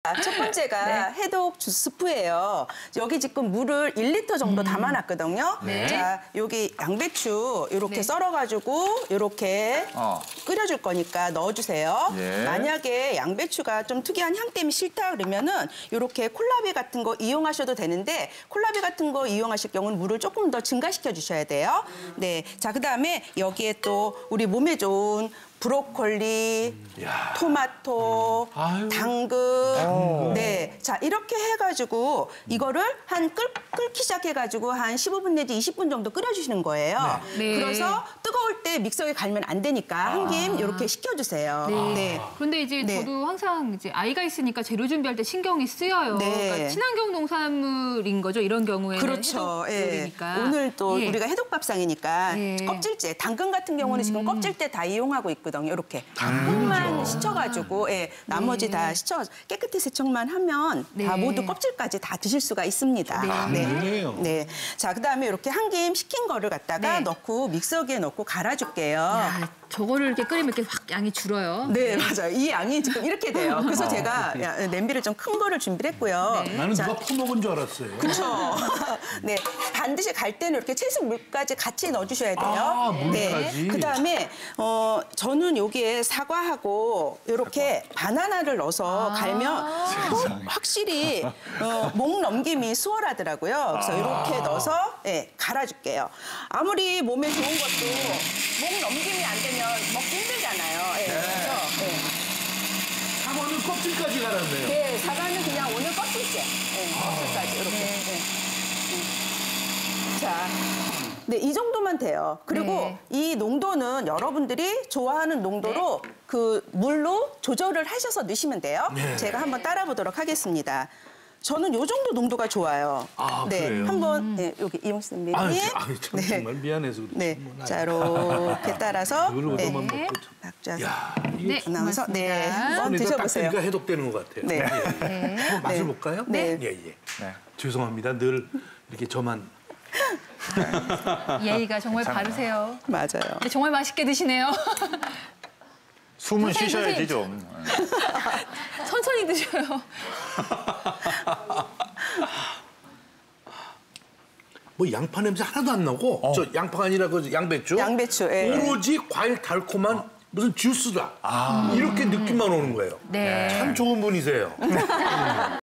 첫 번째가 해독 주스 스프예요. 여기 지금 물을 1리터 정도 담아놨거든요. 자, 여기 양배추 이렇게 썰어가지고 이렇게 끓여줄 거니까 넣어주세요. 만약에 양배추가 좀 특이한 향 때문에 싫다 그러면은 이렇게 콜라비 같은 거 이용하셔도 되는데 콜라비 같은 거 이용하실 경우는 물을 조금 더 증가시켜 주셔야 돼요. 네, 자 그다음에 여기에 또 우리 몸에 좋은 브로콜리, 토마토, 당근. 네, 자 이렇게 해가지고 이거를 끓기 시작해가지고 한 15분 내지 20분 정도 끓여주시는 거예요. 그래서 뜨거울 때 믹서기에 갈면 안 되니까 한 김 이렇게 식혀주세요. 그런데 이제 저도 항상 이제 아이가 있으니까 재료 준비할 때 신경이 쓰여요. 그러니까 친환경 농산물인 거죠. 이런 경우에는 그렇죠. 해독요리니까. 오늘 또 우리가 해독밥상이니까 껍질째, 당근 같은 경우는 지금 껍질째 다 이용하고 있거든요. 이렇게 흙만 씻어가지고 나머지 다 깨끗이 세척만 하면 다 모두 껍질까지 다 드실 수가 있습니다. 네. 자 그다음에 이렇게 한 김 식힌 거를 갖다가 넣고 믹서기에 넣고 갈아줄게요. 야, 저거를 이렇게 끓이면 이렇게 확 양이 줄어요. 네, 맞아요. 이 양이 지금 이렇게 돼요. 그래서 제가 냄비를 좀 큰 거를 준비를 했고요. 나는 누가 퍼먹은 줄 알았어요. 그렇죠. 네, 반드시 갈 때는 이렇게 채소 물까지 같이 넣어주셔야 돼요. 물까지. 그다음에 저는 여기에 사과하고 이렇게 바나나를 넣어서 갈면 확실히 목 넘김이 수월하더라고요. 그래서 이렇게 넣어서 갈아줄게요. 아무리 몸에 좋은 것도 목 넘김이 안 되면 먹기 힘들잖아요. 그래서 사과는 껍질까지 갈았네요. 네, 사과는 그냥 오늘 껍질째. 껍질까지 이렇게. 자, 네, 이 정도만 돼요. 그리고 이 농도는 여러분들이 좋아하는 농도로 그 물로 조절을 하셔서 넣으시면 돼요. 제가 한번 따라 보도록 하겠습니다. 저는 이 정도 농도가 좋아요. 그래요? 한번 여기 이용식 선배님. 정말 미안해서 그렇지. 네, 자 이렇게 따라서 이걸 얻어만 먹고. 낙자서 나와서 한번 드셔보세요. 그러니까 해독되는 것 같아요. 한번 맛을 볼까요? 죄송합니다. 늘 이렇게 저만. 예의가 정말 바르세요. 맞아요. 근데 정말 맛있게 드시네요. 숨은 쉬셔야지 좀. 천천히 드셔요. 뭐 양파 냄새 하나도 안 나고 저 양파가 아니라 그 양배추. 양배추. 오로지 과일 달콤한 무슨 주스다. 이렇게 느낌만 오는 거예요. 참 좋은 분이세요.